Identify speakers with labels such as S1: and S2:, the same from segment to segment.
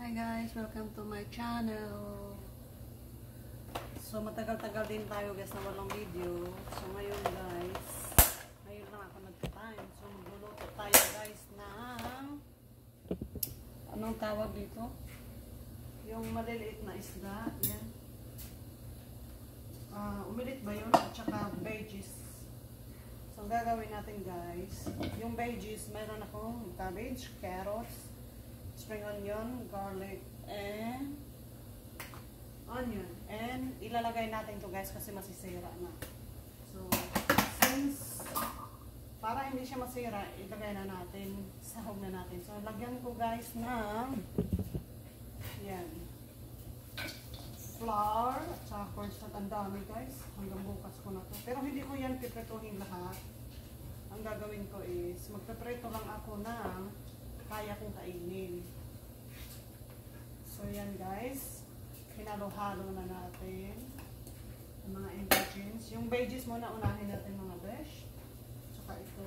S1: Hi guys, welcome to my channel. So matagal-tagal din tayo guys na walang video. So ngayon guys, ngayon lang ako nagka-time. So magluluto tayo guys ng anong tawag dito? Yung maliliit na isda. Yan. Umilit ba yun? At saka veggies. So ang gagawin natin guys, yung veggies, mayroon akong cabbage, carrots, spring onion, garlic, and onion. And ilalagay natin to guys kasi masisira na. So, since para hindi siya masira, ilagay na natin, sahog na natin. So, lagyan ko guys ng yan, flour, at saka cornstarch. Ang dami guys, hanggang bukas ko na to. Pero hindi ko yan pipretuhin lahat. Ang gagawin ko is, magpipreto lang ako ng kaya kong kainin. So yan guys, hinalo-halo na natin ang mga ingredients. Yung veggies muna unahin natin mga besh. Tsaka ito.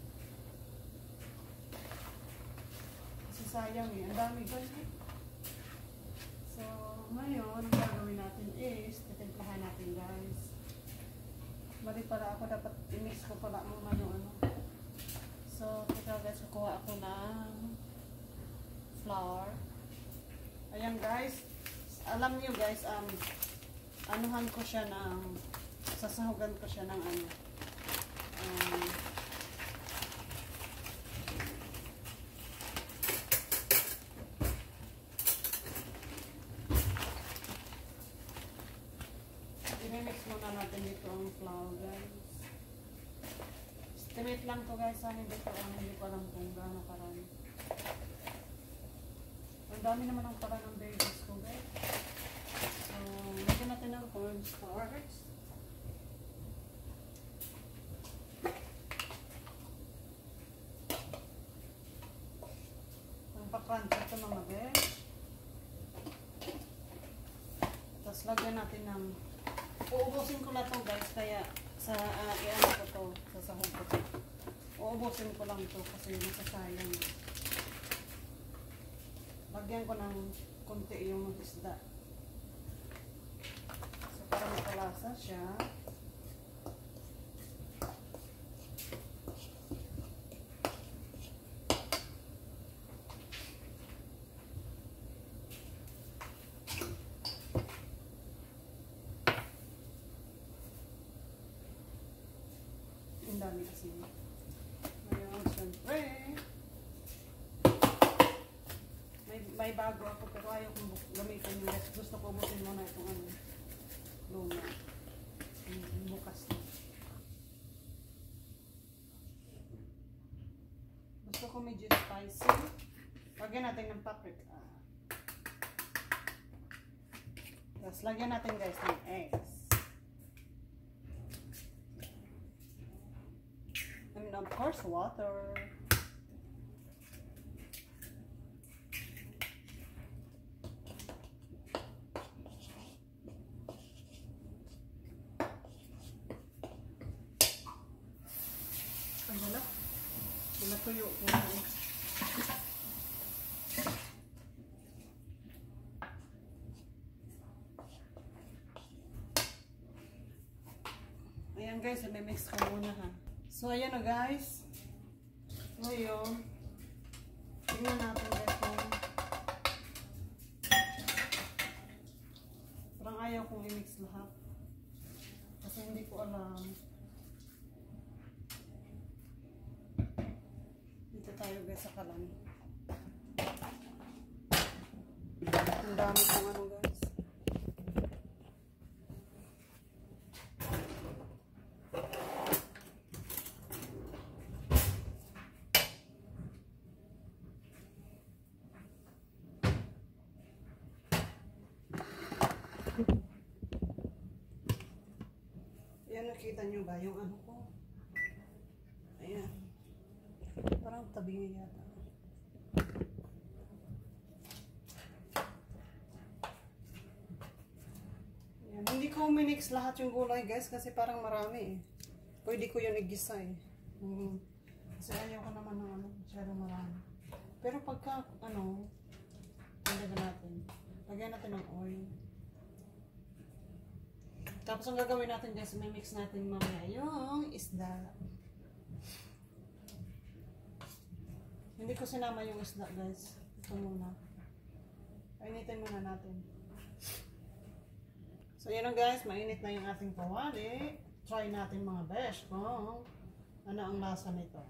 S1: Kasi sayang eh, ang dami guys eh. So ngayon, ang gagawin natin is, titimplahan natin guys. Mali pala ako, dapat i-mix ko pala ang ano. So, ito guys, kukuha ako ng flour. Ayan guys, alam niyo guys, anuhan ko siya ng, sasahugan ko siya ng ano, i-mix muna natin dito ang flour guys. Estimate lang to guys, hindi ko alam kung gaano karami. Ang dami naman ang pala ng veggies ko guys. So, lagyan natin ng cornstarch. Ang pa-crunch ito mga guys. Tapos lagyan natin ng, uubusin ko na to guys, kaya sa i-ano ko to, sa sahog ko to. Uubusin ko lang to kasi masasayang. Lagyan ko ng konti yung isda. So, para makalasa siya. Ang dami kasi. Ngayon, syempre, may bago ako pero ayaw kong gamitin yung rest. Gusto ko ubusin muna itong ano, luma. Bukas na. Gusto ko medyo spicy. Lagyan natin ng paprika. Tapos lagyan natin guys ng eggs. And of course water. Natuyo ko na. Ayan guys, i-mix ko muna ha. So ayan na guys. Ngayon, tingnan natin guys kung parang ayaw kong i-mix lahat. Kasi hindi ko alam. Tayo guys sa kalan. Ang dami kong ano guys. Ayan, nakita nyo ba yung ano ko? Ayan. Parang tabi niya yata. Ayan. Hindi ko minix lahat yung gulay guys kasi parang marami eh. Pwede ko yun igisa eh. Kasi ayaw ko naman ng ano, masyadong marami. Pero pagka ano, hindi ba natin Lagyan natin ng oil. Tapos ang gagawin natin guys, may mix natin mamaya yung isda. Hindi ko sinama yung isda guys. Ito muna. Painitin muna natin. So yun guys, mainit na yung ating kawali. Try natin mga besh kung ano ang lasa nito.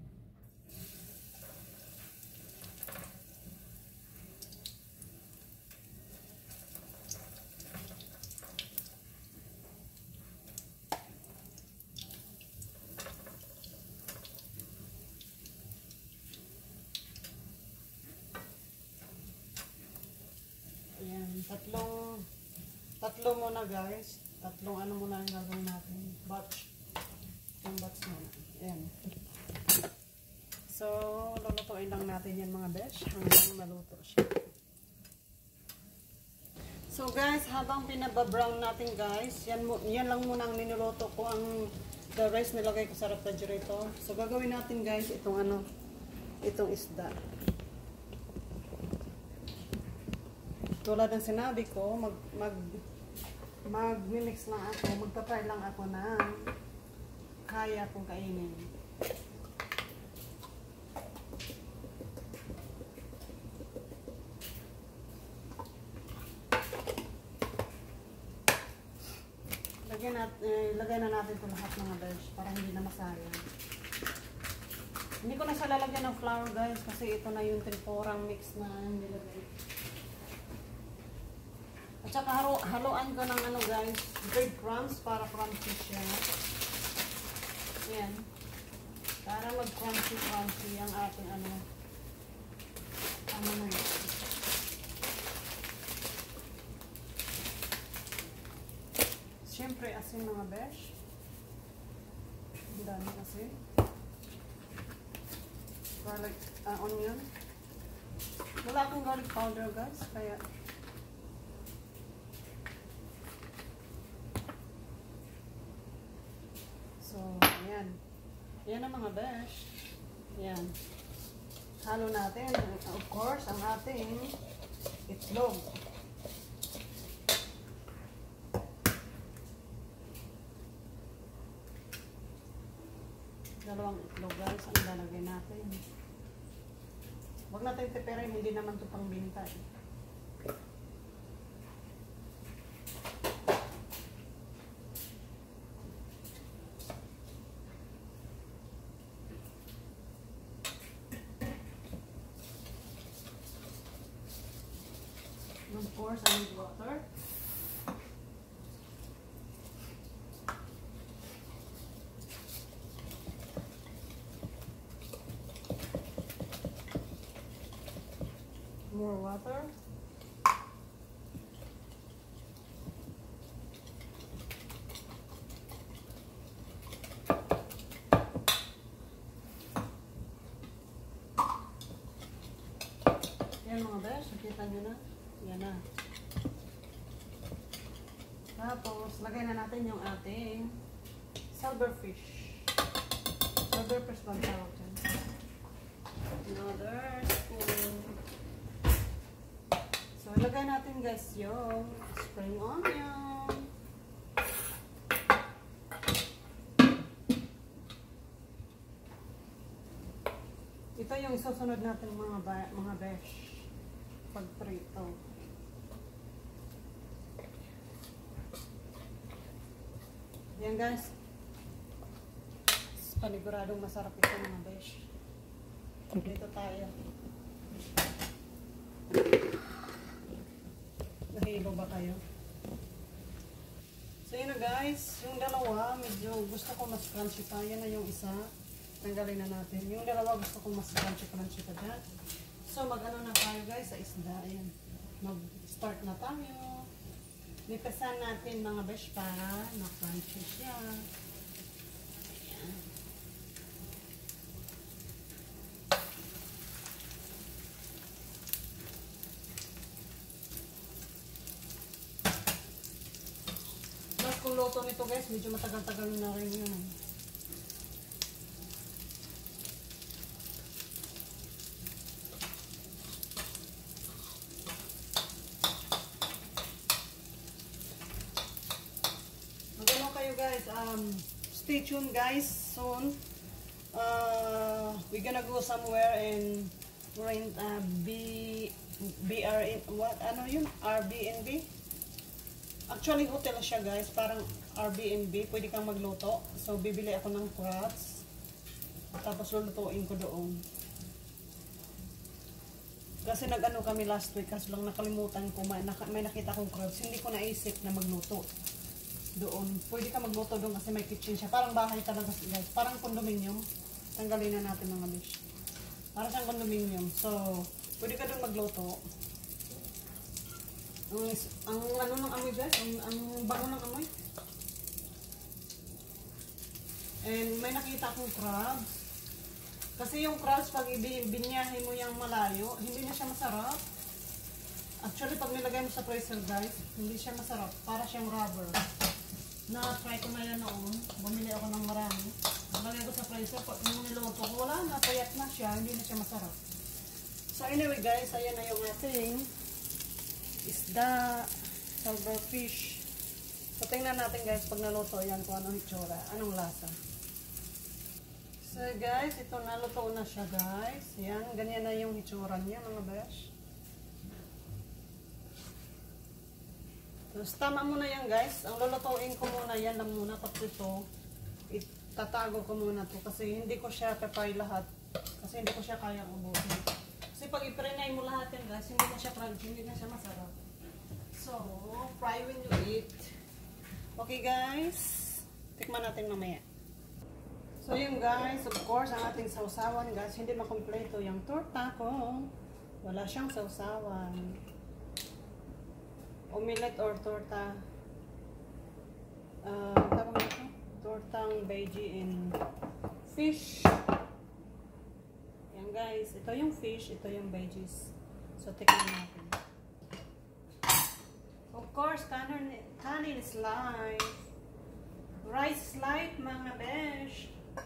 S1: Tatlo muna guys. Tatlong ano muna yung gagawin natin. Batch. Yung batch muna. Ayan. So, lulutuin lang natin yan mga besh hanggang maluto siya. So guys, habang pinababrown natin guys, yan lang muna ang ninuluto ko. The rice nilagay ko sa refrigerator. So gagawin natin guys itong isda. Tulad ng sinabi ko, mag-mix lang ako, magta-try lang ako na kaya kong kainin. Lagay na natin ito lahat mga besh para hindi na masayang. Hindi ko na siya lalagyan ng flour guys kasi ito na yung temporang mix na nilagay. At saka haluan ko ng guys, breadcrumbs para crunchy siya. Ayan. Para mag-crunchy ang ating ano na yun. Siyempre, asin mga besh. Ang dami asin. Garlic, onion. Wala akong garlic powder guys, kaya so, ayan. Ayan ang mga besh. Ayan. Halo natin, of course, ang ating itlog. Dalawang itlog guys ang lalagay natin. Huwag natin teperin, hindi naman ito pang binta eh. Of course, I need water. More water. Yan mga besh, nakita nyo na. Yan na. Tapos, lagay na natin yung ating silverfish. Silverfish bang tawag dyan? Another spoon. So, ilagay natin guys yung spring onion. Ito yung susunod natin mga besh pag prito. Yan guys. Paniguradong masarap ito mga besh. Dito tayo. Nahilo ba kayo? So yun na guys, yung dalawa medyo gusto ko mas crunchy pa. Yan na yung isa. Tanggalin na natin. Yung dalawa gusto ko mas crunchy pa dyan. So mag-ano na tayo guys sa isda. Ayan. Mag-start na tayo. Nipesan natin mga besh para na-crunchy siya. Ayan. Kung luto nito guys, medyo matagal-tagal na rin yun. guys, stay tuned guys, soon. We're gonna go somewhere and rent Airbnb. Actually, hotel siya guys, parang Airbnb. Pwede kang magluto. So, bibili ako ng crabs. Tapos, lulutuin ko doon. Kasi nag-ano kami last week, kasi lang nakalimutan ko, may nakita kong crabs. Hindi ko naisip na magluto doon. Pwede ka magluto doon kasi may kitchen siya. Parang bahay talaga guys. Parang condominium. Tanggalin na natin mga bish. Parang siyang condominium. So, pwede ka doon magluto. Ang ano ng amoy guys, ang bango ng amoy. And may nakita akong crabs. Kasi yung crabs, pag ibinyahe mo yung malayo, hindi na siya masarap. Actually, pag nilagay mo sa freezer guys, hindi siya masarap. Para siyang rubber. Na-try ko na yan noon. Bumili ako ng marami. Nilagay ko sa freezer. Pag niluto ko, wala na. Payat na siya. Hindi na siya masarap. So anyway guys, ayan na yung ating isda, silverfish. So tingnan natin guys, pag naluto yan kung anong hitsura, anong lasa. So guys, ito naluto na siya guys. Yan, ganyan na yung hitsura niya mga besh. Tapos tama muna yan guys. Ang lulutuin ko muna yan lang muna. Tapos ito, itatago ko muna to kasi hindi ko siya prepare lahat. Kasi hindi ko siya kayang ubusin. Kasi pag i-prenay mo lahat yan guys, hindi na siya crunchy, hindi na siya masarap. So, fry when you eat. Okay guys, tikman natin mamaya. So yun guys, of course, ang ating sausawan guys, hindi makompleto yung torta ko. Wala siyang sausawan. Omelette or torta. Tawag nito? Tortang veggie and fish. Yan guys, ito yung fish, ito yung veggies. So tikman natin. Of course, kanin is life. Rice is life mga besh.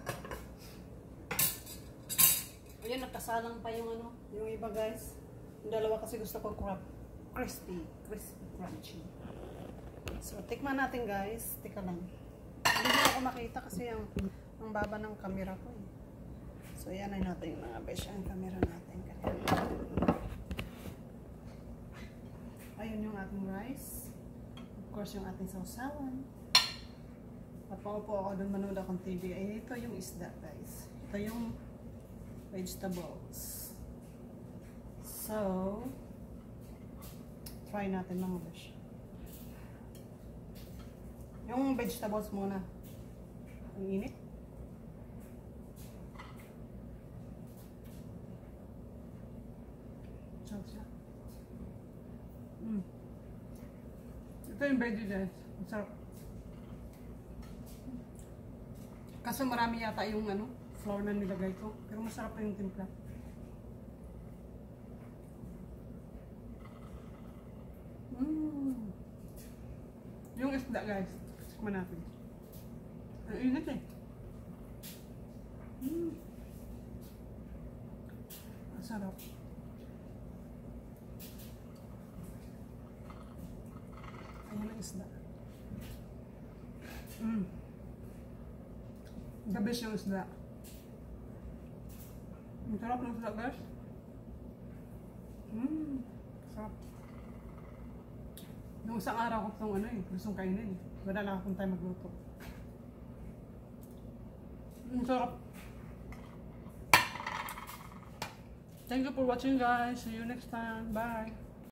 S1: Ayan, nakasalang pa yung ano, yung iba guys. Yung dalawa kasi gusto ko crispy, crunchy. So, tikman natin guys. Tika lang. Hindi ako makita kasi ang baba ng camera ko eh. So, ayan ay natin mga besh. Ang camera natin. Ayun yung ating rice. Of course, yung ating sausawan. Napaupo ako doon, manood akong TV. Ay, ito yung isda, guys. Ito yung vegetables. So, try natin mga besh. Yung vegetables muna. Ang init. Ito yung veggie guys. Ang sarap. Kaso marami yata yung ano, flour na nilagay ko. Pero masarap pa yung timpla. Yung isda guys. Tikman natin. Ang init eh. Ang sarap. Ayan ang isda. The best yung isda. Ang sarap ng isda guys. Sarap. Nung isang araw ko itong ano eh, gustong kainin eh. Wala lang akong time magluto. Ang sarap. Thank you for watching guys. See you next time. Bye.